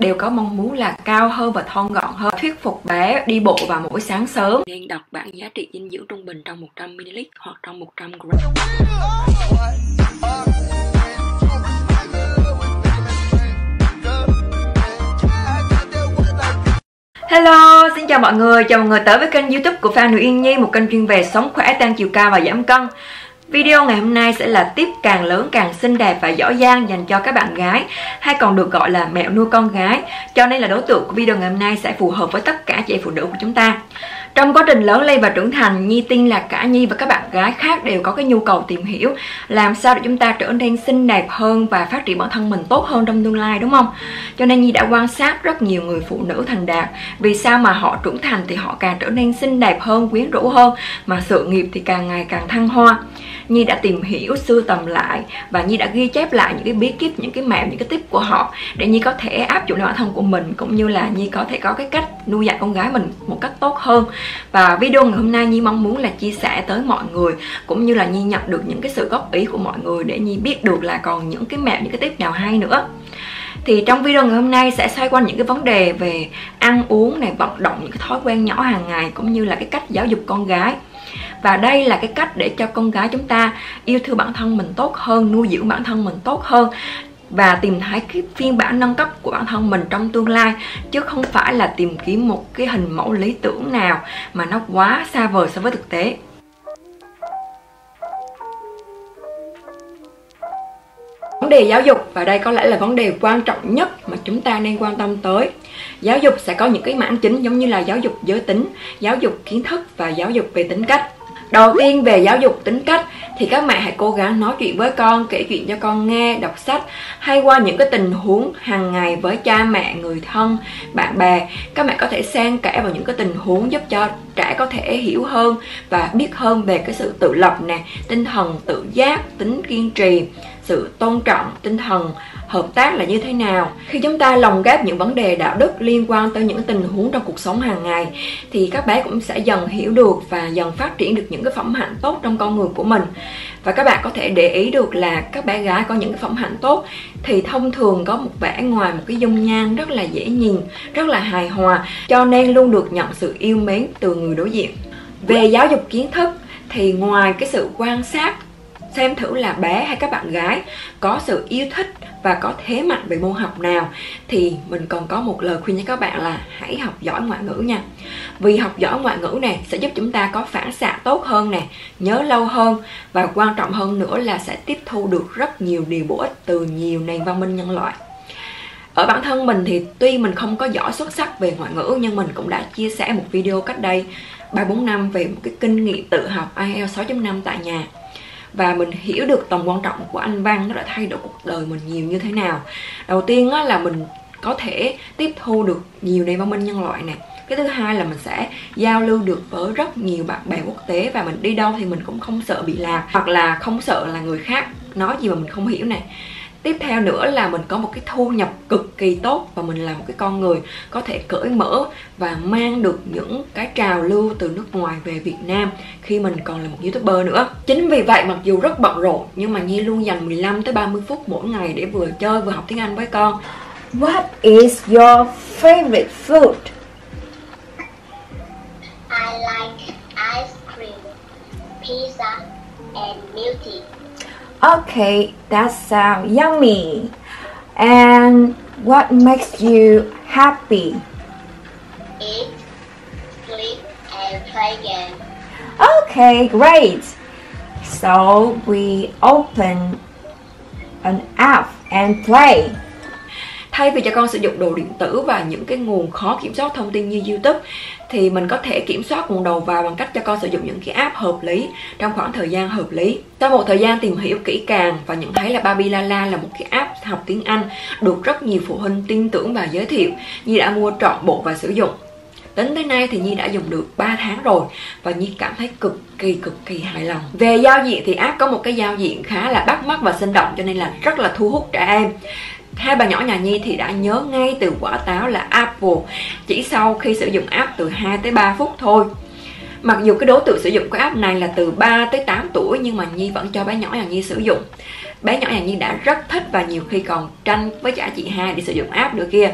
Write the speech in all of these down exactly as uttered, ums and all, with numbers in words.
đều có mong muốn là cao hơn và thon gọn hơn. Thuyết phục bé đi bộ vào mỗi sáng sớm. Nên đọc bảng giá trị dinh dưỡng trung bình trong một trăm mi li lít hoặc trong một trăm gram. Hello, xin chào mọi người, chào mọi người tới với kênh YouTube của Phan Nữ Yên Nhi, một kênh chuyên về sống khỏe, tăng chiều cao và giảm cân. Video ngày hôm nay sẽ là tiếp càng lớn càng xinh đẹp và giỏi giang dành cho các bạn gái, hay còn được gọi là mẹo nuôi con gái. Cho nên là đối tượng của video ngày hôm nay sẽ phù hợp với tất cả chị em phụ nữ của chúng ta. Trong quá trình lớn lên và trưởng thành, Nhi tin là cả Nhi và các bạn gái khác đều có cái nhu cầu tìm hiểu làm sao để chúng ta trở nên xinh đẹp hơn và phát triển bản thân mình tốt hơn trong tương lai, đúng không? Cho nên Nhi đã quan sát rất nhiều người phụ nữ thành đạt. Vì sao mà họ trưởng thành thì họ càng trở nên xinh đẹp hơn, quyến rũ hơn, mà sự nghiệp thì càng ngày càng thăng hoa. Nhi đã tìm hiểu, sưu tầm lại và Nhi đã ghi chép lại những cái bí kíp, những cái mẹo, những cái tip của họ để Nhi có thể áp dụng lên bản thân của mình, cũng như là Nhi có thể có cái cách nuôi dạy con gái mình một cách tốt hơn. Và video ngày hôm nay Nhi mong muốn là chia sẻ tới mọi người, cũng như là Nhi nhận được những cái sự góp ý của mọi người để Nhi biết được là còn những cái mẹo, những cái tip nào hay nữa. Thì trong video ngày hôm nay sẽ xoay quanh những cái vấn đề về ăn uống này, vận động, những cái thói quen nhỏ hàng ngày, cũng như là cái cách giáo dục con gái. Và đây là cái cách để cho con gái chúng ta yêu thương bản thân mình tốt hơn, nuôi dưỡng bản thân mình tốt hơn, và tìm thấy cái phiên bản nâng cấp của bản thân mình trong tương lai, chứ không phải là tìm kiếm một cái hình mẫu lý tưởng nào mà nó quá xa vời so với thực tế. Vấn đề giáo dục, và đây có lẽ là vấn đề quan trọng nhất mà chúng ta nên quan tâm tới. Giáo dục sẽ có những cái mảng chính giống như là giáo dục giới tính, giáo dục kiến thức và giáo dục về tính cách. Đầu tiên về giáo dục tính cách thì các mẹ hãy cố gắng nói chuyện với con, kể chuyện cho con nghe, đọc sách, hay qua những cái tình huống hàng ngày với cha mẹ, người thân, bạn bè. Các mẹ có thể xen kẽ vào những cái tình huống giúp cho trẻ có thể hiểu hơn và biết hơn về cái sự tự lập nè, tinh thần tự giác, tính kiên trì, sự tôn trọng, tinh thần hợp tác là như thế nào. Khi chúng ta lồng ghép những vấn đề đạo đức liên quan tới những tình huống trong cuộc sống hàng ngày thì các bé cũng sẽ dần hiểu được và dần phát triển được những cái phẩm hạnh tốt trong con người của mình. Và các bạn có thể để ý được là các bé gái có những cái phẩm hạnh tốt thì thông thường có một vẻ ngoài, một cái dung nhan rất là dễ nhìn, rất là hài hòa, cho nên luôn được nhận sự yêu mến từ người đối diện. Về giáo dục kiến thức thì ngoài cái sự quan sát, xem thử là bé hay các bạn gái có sự yêu thích và có thế mạnh về môn học nào, thì mình còn có một lời khuyên cho các bạn là hãy học giỏi ngoại ngữ nha. Vì học giỏi ngoại ngữ này sẽ giúp chúng ta có phản xạ tốt hơn nè, nhớ lâu hơn, và quan trọng hơn nữa là sẽ tiếp thu được rất nhiều điều bổ ích từ nhiều nền văn minh nhân loại. Ở bản thân mình thì tuy mình không có giỏi xuất sắc về ngoại ngữ, nhưng mình cũng đã chia sẻ một video cách đây ba bốn năm về một cái kinh nghiệm tự học ai eo sáu chấm năm tại nhà. Và mình hiểu được tầm quan trọng của Anh văn, nó đã thay đổi cuộc đời mình nhiều như thế nào. Đầu tiên á, là mình có thể tiếp thu được nhiều nền văn minh nhân loại này. Cái thứ hai là mình sẽ giao lưu được với rất nhiều bạn bè quốc tế, và mình đi đâu thì mình cũng không sợ bị lạc, hoặc là không sợ là người khác nói gì mà mình không hiểu này. Tiếp theo nữa là mình có một cái thu nhập cực kỳ tốt, và mình là một cái con người có thể cởi mở và mang được những cái trào lưu từ nước ngoài về Việt Nam khi mình còn là một YouTuber nữa. Chính vì vậy mặc dù rất bận rộn nhưng mà Nhi luôn dành mười lăm tới ba mươi phút mỗi ngày để vừa chơi vừa học tiếng Anh với con. What is your favorite food? I like ice cream, pizza, and milk tea. Okay, that sounds yummy. And what makes you happy? Eat, sleep, and play games. Okay, great. So we open an app and play. Thay vì cho con sử dụng đồ điện tử và những cái nguồn khó kiểm soát thông tin như YouTube, thì mình có thể kiểm soát nguồn đầu vào bằng cách cho con sử dụng những cái app hợp lý trong khoảng thời gian hợp lý. Sau một thời gian tìm hiểu kỹ càng và nhận thấy là Babilala là một cái app học tiếng Anh được rất nhiều phụ huynh tin tưởng và giới thiệu, Nhi đã mua trọn bộ và sử dụng. Tính tới nay thì Nhi đã dùng được ba tháng rồi và Nhi cảm thấy cực kỳ cực kỳ hài lòng. Về giao diện thì app có một cái giao diện khá là bắt mắt và sinh động, cho nên là rất là thu hút trẻ em. Hai bà nhỏ nhà Nhi thì đã nhớ ngay từ quả táo là Apple chỉ sau khi sử dụng app từ hai tới ba phút thôi. Mặc dù cái đối tượng sử dụng của app này là từ ba tới tám tuổi, nhưng mà Nhi vẫn cho bé nhỏ nhà Nhi sử dụng. Bé nhỏ nhà Nhi đã rất thích và nhiều khi còn tranh với cả chị hai để sử dụng app nữa kia.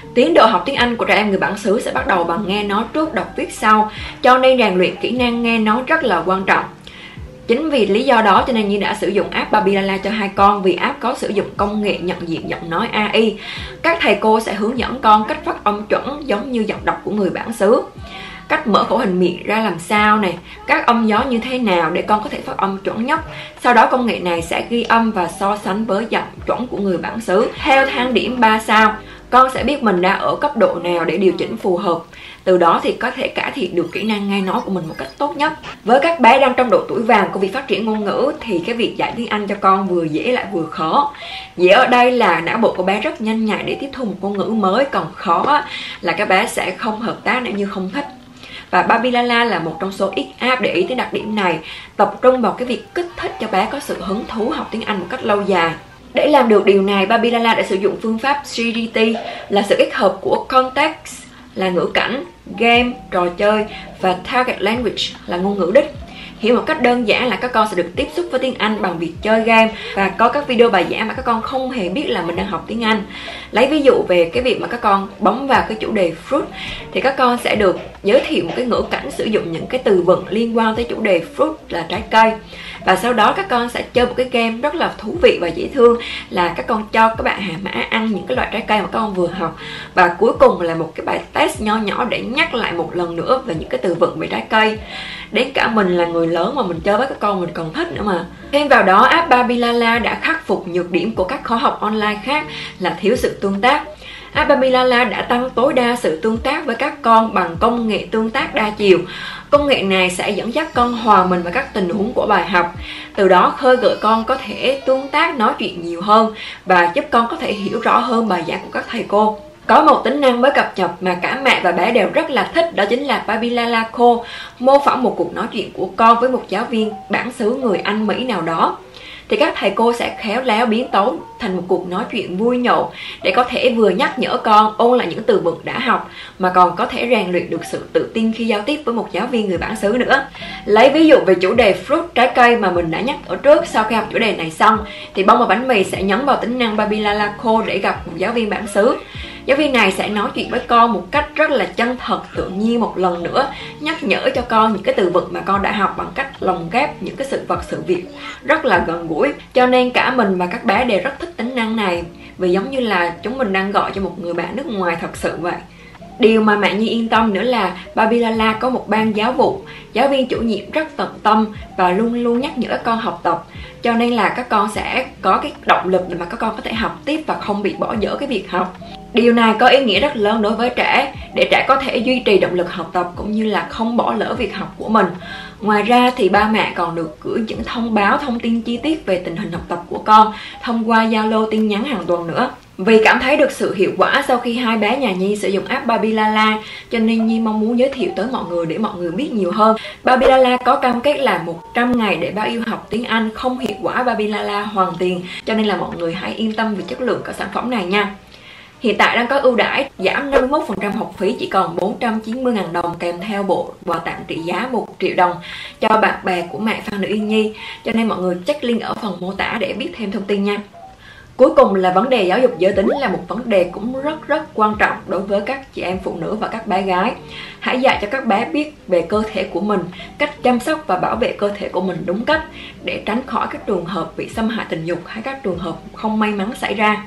Tiến độ học tiếng Anh của trẻ em người bản xứ sẽ bắt đầu bằng nghe nói trước, đọc viết sau, cho nên rèn luyện kỹ năng nghe nói rất là quan trọng. Chính vì lý do đó cho nên Nhi đã sử dụng app Babilala cho hai con, vì app có sử dụng công nghệ nhận diện giọng nói a i. Các thầy cô sẽ hướng dẫn con cách phát âm chuẩn giống như giọng đọc của người bản xứ, cách mở khẩu hình miệng ra làm sao này, các âm gió như thế nào để con có thể phát âm chuẩn nhất. Sau đó công nghệ này sẽ ghi âm và so sánh với giọng chuẩn của người bản xứ. Theo thang điểm ba sao, con sẽ biết mình đang ở cấp độ nào để điều chỉnh phù hợp. Từ đó thì có thể cải thiện được kỹ năng nghe nói của mình một cách tốt nhất. Với các bé đang trong độ tuổi vàng của việc phát triển ngôn ngữ thì cái việc dạy tiếng Anh cho con vừa dễ lại vừa khó. Dễ ở đây là não bộ của bé rất nhanh nhạy để tiếp thu một ngôn ngữ mới, còn khó là các bé sẽ không hợp tác nếu như không thích. Và Babilala là một trong số ít app để ý tới đặc điểm này, tập trung vào cái việc kích thích cho bé có sự hứng thú học tiếng Anh một cách lâu dài. Để làm được điều này, Babilala đã sử dụng phương pháp C D T là sự kết hợp của context là ngữ cảnh, game, trò chơi và target language là ngôn ngữ đích. Hiểu một cách đơn giản là các con sẽ được tiếp xúc với tiếng Anh bằng việc chơi game và có các video bài giảng mà các con không hề biết là mình đang học tiếng Anh. Lấy ví dụ về cái việc mà các con bấm vào cái chủ đề fruit thì các con sẽ được giới thiệu một cái ngữ cảnh sử dụng những cái từ vựng liên quan tới chủ đề fruit là trái cây. Và sau đó các con sẽ chơi một cái game rất là thú vị và dễ thương là các con cho các bạn Hà Mã ăn những cái loại trái cây mà các con vừa học. Và cuối cùng là một cái bài test nho nhỏ để nhắc lại một lần nữa về những cái từ vựng về trái cây. Đến cả mình là người lớn mà mình chơi với các con mình còn thích nữa mà. Thêm vào đó, app Babilala đã khắc phục nhược điểm của các khóa học online khác là thiếu sự tương tác. App Babilala đã tăng tối đa sự tương tác với các con bằng công nghệ tương tác đa chiều. Công nghệ này sẽ dẫn dắt con hòa mình vào các tình huống của bài học, từ đó khơi gợi con có thể tương tác nói chuyện nhiều hơn và giúp con có thể hiểu rõ hơn bài giảng của các thầy cô. Có một tính năng mới cập nhật mà cả mẹ và bé đều rất là thích, đó chính là Babilala Call, mô phỏng một cuộc nói chuyện của con với một giáo viên bản xứ người Anh Mỹ nào đó. Thì các thầy cô sẽ khéo léo biến tấu thành một cuộc nói chuyện vui nhộn để có thể vừa nhắc nhở con ôn lại những từ vựng đã học mà còn có thể rèn luyện được sự tự tin khi giao tiếp với một giáo viên người bản xứ nữa. Lấy ví dụ về chủ đề fruit, trái cây mà mình đã nhắc ở trước, sau khi học chủ đề này xong thì Bông và Bánh Mì sẽ nhấn vào tính năng Babilala Call để gặp một giáo viên bản xứ. Giáo viên này sẽ nói chuyện với con một cách rất là chân thật, tự nhiên một lần nữa, nhắc nhở cho con những cái từ vựng mà con đã học bằng cách lồng ghép những cái sự vật sự việc rất là gần gũi. Cho nên cả mình và các bé đều rất thích tính năng này, vì giống như là chúng mình đang gọi cho một người bạn nước ngoài thật sự vậy. Điều mà mẹ Nhi yên tâm nữa là Babilala có một ban giáo vụ, giáo viên chủ nhiệm rất tận tâm và luôn luôn nhắc nhở các con học tập. Cho nên là các con sẽ có cái động lực để mà các con có thể học tiếp và không bị bỏ dở cái việc học. Điều này có ý nghĩa rất lớn đối với trẻ, để trẻ có thể duy trì động lực học tập cũng như là không bỏ lỡ việc học của mình. Ngoài ra thì ba mẹ còn được gửi những thông báo thông tin chi tiết về tình hình học tập của con thông qua Zalo tin nhắn hàng tuần nữa. Vì cảm thấy được sự hiệu quả sau khi hai bé nhà Nhi sử dụng app Babilala, cho nên Nhi mong muốn giới thiệu tới mọi người để mọi người biết nhiều hơn. Babilala có cam kết là một trăm ngày để bao yêu học tiếng Anh, không hiệu quả Babilala hoàn tiền, cho nên là mọi người hãy yên tâm về chất lượng của sản phẩm này nha. Hiện tại đang có ưu đãi giảm năm mươi mốt phần trăm học phí chỉ còn bốn trăm chín mươi nghìn đồng, kèm theo bộ quà tặng trị giá một triệu đồng cho bạn bè của mẹ Phan Nữ Yên Nhi. Cho nên mọi người check link ở phần mô tả để biết thêm thông tin nha. Cuối cùng là vấn đề giáo dục giới tính, là một vấn đề cũng rất rất quan trọng đối với các chị em phụ nữ và các bé gái. Hãy dạy cho các bé biết về cơ thể của mình, cách chăm sóc và bảo vệ cơ thể của mình đúng cách để tránh khỏi các trường hợp bị xâm hại tình dục hay các trường hợp không may mắn xảy ra.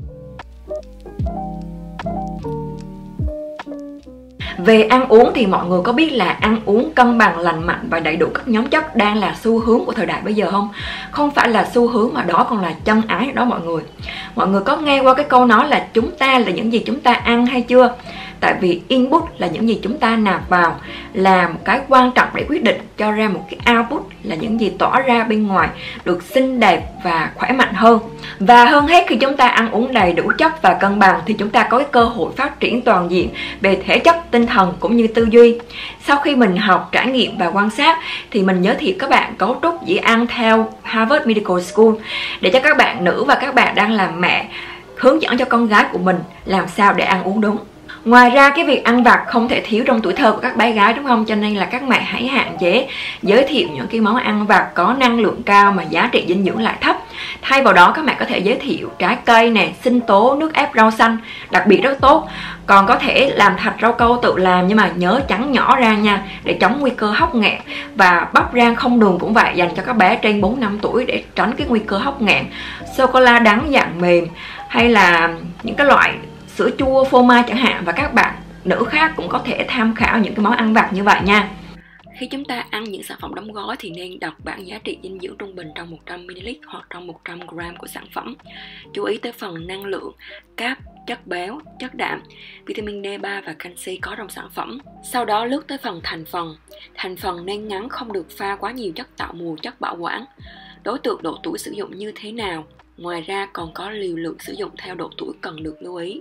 Về ăn uống thì mọi người có biết là ăn uống cân bằng, lành mạnh và đầy đủ các nhóm chất đang là xu hướng của thời đại bây giờ không? Không phải là xu hướng mà đó còn là chân ái đó mọi người. Mọi người có nghe qua cái câu nói là chúng ta là những gì chúng ta ăn hay chưa? Tại vì input là những gì chúng ta nạp vào là một cái quan trọng để quyết định cho ra một cái output là những gì tỏa ra bên ngoài được xinh đẹp và khỏe mạnh hơn. Và hơn hết, khi chúng ta ăn uống đầy đủ chất và cân bằng thì chúng ta có cái cơ hội phát triển toàn diện về thể chất, tinh thần cũng như tư duy. Sau khi mình học, trải nghiệm và quan sát thì mình giới thiệu các bạn cấu trúc dĩa ăn theo Harvard Medical School để cho các bạn nữ và các bạn đang làm mẹ hướng dẫn cho con gái của mình làm sao để ăn uống đúng. Ngoài ra cái việc ăn vặt không thể thiếu trong tuổi thơ của các bé gái đúng không? Cho nên là các mẹ hãy hạn chế giới thiệu những cái món ăn vặt có năng lượng cao mà giá trị dinh dưỡng lại thấp. Thay vào đó các mẹ có thể giới thiệu trái cây nè, sinh tố, nước ép rau xanh, đặc biệt rất tốt. Còn có thể làm thạch rau câu tự làm nhưng mà nhớ chắn nhỏ ra nha, để chống nguy cơ hóc nghẹn. Và bắp rang không đường cũng vậy, dành cho các bé trên bốn năm tuổi để tránh cái nguy cơ hóc nghẹn. Sô cô la đắng dạng mềm hay là những cái loại sữa chua phô mai chẳng hạn. Và các bạn nữ khác cũng có thể tham khảo những cái món ăn vặt như vậy nha. Khi chúng ta ăn những sản phẩm đóng gói thì nên đọc bảng giá trị dinh dưỡng trung bình trong một trăm mi li lít hoặc trong một trăm gram của sản phẩm. Chú ý tới phần năng lượng, cáp, chất béo, chất đạm, vitamin D ba và canxi có trong sản phẩm. Sau đó lướt tới phần thành phần. Thành phần nên ngắn, không được pha quá nhiều chất tạo mùi, chất bảo quản. Đối tượng độ tuổi sử dụng như thế nào? Ngoài ra còn có liều lượng sử dụng theo độ tuổi cần được lưu ý.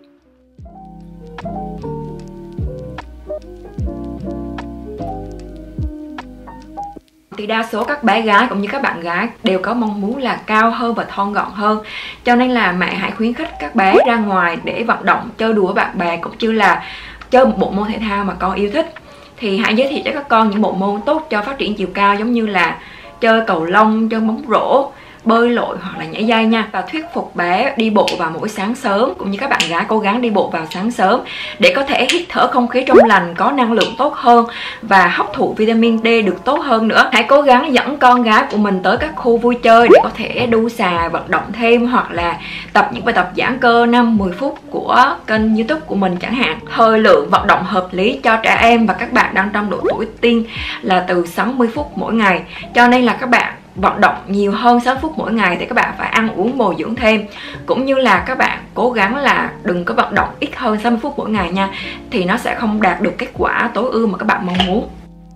Thì đa số các bé gái cũng như các bạn gái đều có mong muốn là cao hơn và thon gọn hơn. Cho nên là mẹ hãy khuyến khích các bé ra ngoài để vận động, chơi đùa với bạn bè, cũng như là chơi một bộ môn thể thao mà con yêu thích. Thì hãy giới thiệu cho các con những bộ môn tốt cho phát triển chiều cao, giống như là chơi cầu lông, chơi bóng rổ, bơi lội hoặc là nhảy dây nha. Và thuyết phục bé đi bộ vào mỗi sáng sớm, cũng như các bạn gái cố gắng đi bộ vào sáng sớm để có thể hít thở không khí trong lành, có năng lượng tốt hơn và hấp thụ vitamin D được tốt hơn nữa. Hãy cố gắng dẫn con gái của mình tới các khu vui chơi để có thể đu xà, vận động thêm, hoặc là tập những bài tập giãn cơ năm mười phút của kênh YouTube của mình chẳng hạn. Thời lượng vận động hợp lý cho trẻ em và các bạn đang trong độ tuổi teen là từ sáu mươi phút mỗi ngày. Cho nên là các bạn vận động nhiều hơn sáu phút mỗi ngày thì các bạn phải ăn uống bồi dưỡng thêm, cũng như là các bạn cố gắng là đừng có vận động ít hơn sáu mươi phút mỗi ngày nha, thì nó sẽ không đạt được kết quả tối ưu mà các bạn mong muốn.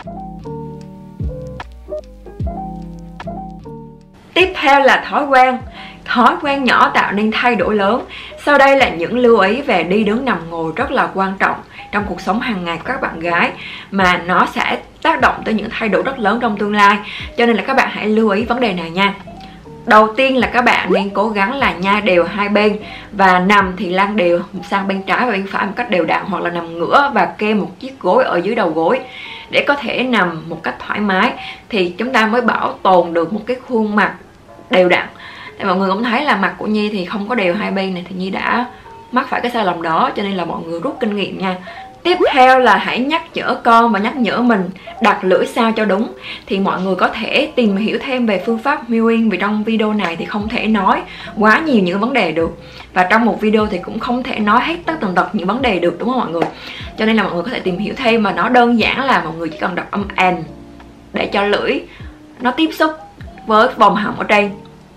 Tiếp theo là thói quen. Thói quen nhỏ tạo nên thay đổi lớn. Sau đây là những lưu ý về đi đứng nằm ngồi rất là quan trọng trong cuộc sống hàng ngày của các bạn gái, mà nó sẽ tác động tới những thay đổi rất lớn trong tương lai. Cho nên là các bạn hãy lưu ý vấn đề này nha. Đầu tiên là các bạn nên cố gắng là nhai đều hai bên, và nằm thì lăn đều sang bên trái và bên phải một cách đều đặn, hoặc là nằm ngửa và kê một chiếc gối ở dưới đầu gối để có thể nằm một cách thoải mái, thì chúng ta mới bảo tồn được một cái khuôn mặt đều đặn. Thì mọi người cũng thấy là mặt của Nhi thì không có đều hai bên này, thì Nhi đã mắc phải cái sai lầm đó, cho nên là mọi người rút kinh nghiệm nha. Tiếp theo là hãy nhắc nhở con và nhắc nhở mình đặt lưỡi sao cho đúng. Thì mọi người có thể tìm hiểu thêm về phương pháp mewing, vì trong video này thì không thể nói quá nhiều những vấn đề được, và trong một video thì cũng không thể nói hết tất tần tật những vấn đề được, đúng không mọi người? Cho nên là mọi người có thể tìm hiểu thêm, mà nó đơn giản là mọi người chỉ cần đọc âm N để cho lưỡi nó tiếp xúc với vòng họng ở trên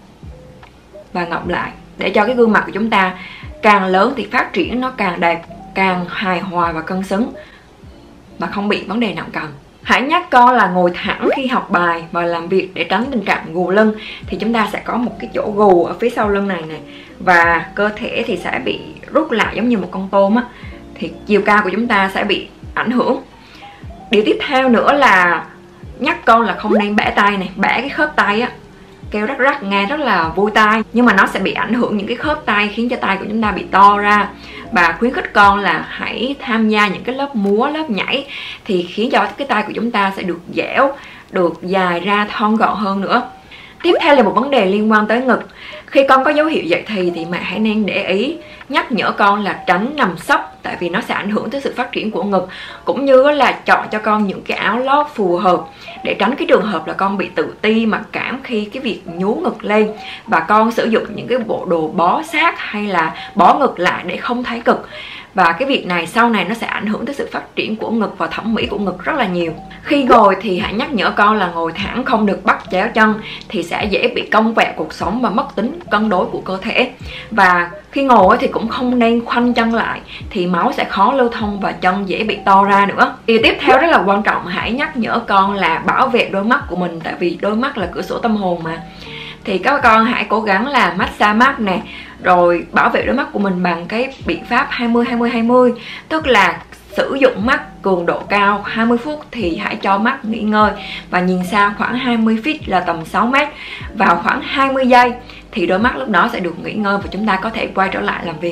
và ngậm lại, để cho cái gương mặt của chúng ta càng lớn thì phát triển nó càng đẹp, càng hài hòa và cân xứng, mà không bị vấn đề nặng cầm. Hãy nhắc con là ngồi thẳng khi học bài và làm việc để tránh tình trạng gù lưng. Thì chúng ta sẽ có một cái chỗ gù ở phía sau lưng này này, và cơ thể thì sẽ bị rút lại giống như một con tôm á, thì chiều cao của chúng ta sẽ bị ảnh hưởng. Điều tiếp theo nữa là nhắc con là không nên bẻ tay này, bẻ cái khớp tay á, kêu rắc rắc nghe rất là vui tai, nhưng mà nó sẽ bị ảnh hưởng những cái khớp tay, khiến cho tay của chúng ta bị to ra. Và khuyến khích con là hãy tham gia những cái lớp múa, lớp nhảy, thì khiến cho cái tay của chúng ta sẽ được dẻo, được dài ra, thon gọn hơn nữa. Tiếp theo là một vấn đề liên quan tới ngực. Khi con có dấu hiệu dậy thì thì mẹ hãy nên để ý, nhắc nhở con là tránh nằm sấp, tại vì nó sẽ ảnh hưởng tới sự phát triển của ngực, cũng như là chọn cho con những cái áo lót phù hợp để tránh cái trường hợp là con bị tự ti, mặc cảm khi cái việc nhú ngực lên, và con sử dụng những cái bộ đồ bó sát hay là bó ngực lại để không thấy cực. Và cái việc này sau này nó sẽ ảnh hưởng tới sự phát triển của ngực và thẩm mỹ của ngực rất là nhiều. Khi ngồi thì hãy nhắc nhở con là ngồi thẳng, không được bắt chéo chân, thì sẽ dễ bị cong vẹo cuộc sống và mất tính cân đối của cơ thể. Và khi ngồi thì cũng không nên khoanh chân lại, thì máu sẽ khó lưu thông và chân dễ bị to ra nữa. Điều tiếp theo rất là quan trọng, hãy nhắc nhở con là bảo vệ đôi mắt của mình, tại vì đôi mắt là cửa sổ tâm hồn mà. Thì các con hãy cố gắng là massage mắt nè, rồi bảo vệ đôi mắt của mình bằng cái biện pháp hai mươi hai mươi hai mươi, tức là sử dụng mắt cường độ cao hai mươi phút thì hãy cho mắt nghỉ ngơi và nhìn xa khoảng hai mươi feet là tầm sáu mét, vào khoảng hai mươi giây thì đôi mắt lúc đó sẽ được nghỉ ngơi và chúng ta có thể quay trở lại làm việc.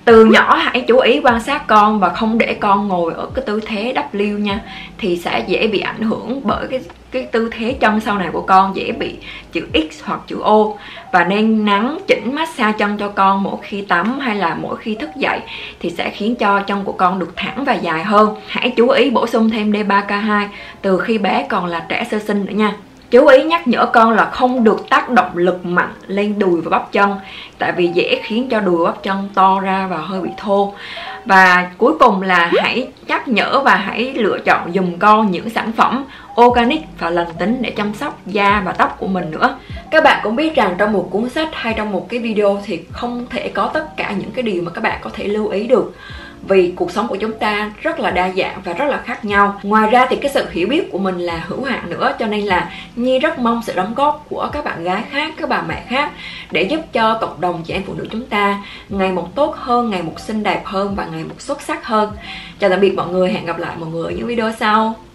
Từ nhỏ hãy chú ý quan sát con và không để con ngồi ở cái tư thế W nha, thì sẽ dễ bị ảnh hưởng bởi cái cái tư thế chân sau này của con, dễ bị chữ X hoặc chữ O. Và nên nắn chỉnh massage chân cho con mỗi khi tắm hay là mỗi khi thức dậy, thì sẽ khiến cho chân của con được thẳng và dài hơn. Hãy chú ý bổ sung thêm D ba K hai từ khi bé còn là trẻ sơ sinh nữa nha. Chú ý nhắc nhở con là không được tác động lực mạnh lên đùi và bắp chân, tại vì dễ khiến cho đùi và bắp chân to ra và hơi bị thô. Và cuối cùng là hãy nhắc nhở và hãy lựa chọn dùm con những sản phẩm organic và lành tính để chăm sóc da và tóc của mình nữa. Các bạn cũng biết rằng trong một cuốn sách hay trong một cái video thì không thể có tất cả những cái điều mà các bạn có thể lưu ý được, vì cuộc sống của chúng ta rất là đa dạng và rất là khác nhau. Ngoài ra thì cái sự hiểu biết của mình là hữu hạn nữa, cho nên là Nhi rất mong sự đóng góp của các bạn gái khác, các bà mẹ khác, để giúp cho cộng đồng chị em phụ nữ chúng ta ngày một tốt hơn, ngày một xinh đẹp hơn và ngày một xuất sắc hơn. Chào tạm biệt mọi người, hẹn gặp lại mọi người ở những video sau.